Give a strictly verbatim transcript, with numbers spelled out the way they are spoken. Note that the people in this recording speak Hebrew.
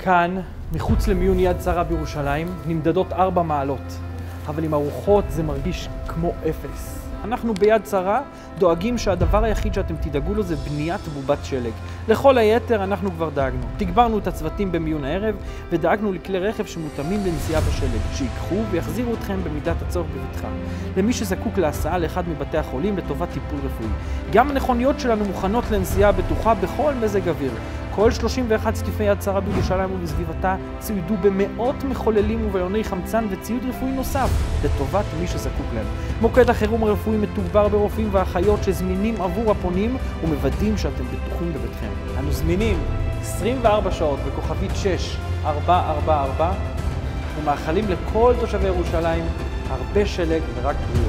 כאן, מחוץ למיון יד שרה בירושלים, נמדדות ארבע מעלות, אבל עם ארוחות זה מרגיש כמו אפס. אנחנו ביד שרה דואגים שהדבר היחיד שאתם תדאגו לו זה בניית בובת שלג. לכל היתר אנחנו כבר דאגנו. תגברנו את הצוותים במיון הערב ודאגנו לכלי רכב שמותאמים לנסיעה בשלג, שיקחו ויחזירו אתכם במידת הצורך בבטחה. למי שזקוק להסעה לאחד מבתי החולים לטובת טיפול רפואי. גם המכוניות שלנו מוכנות לנסיעה בטוחה בכל מזג אוויר. כל שלושים ואחת סניפי יד שרה בירושלים ובסביבתה צוידו במאות מחוללים ובלוני חמצן וציוד רפואי נוסף לטובת מי שזקוק להם. מוקד החירום הרפואי מתוגבר ברופאים ואחיות שזמינים עבור הפונים ומוודאים שאתם בטוחים בביתכם. אנו זמינים עשרים וארבע שעות בכוכבית שש ארבע ארבע ארבע ומאחלים לכל תושבי ירושלים הרבה שלג ורק בריאות.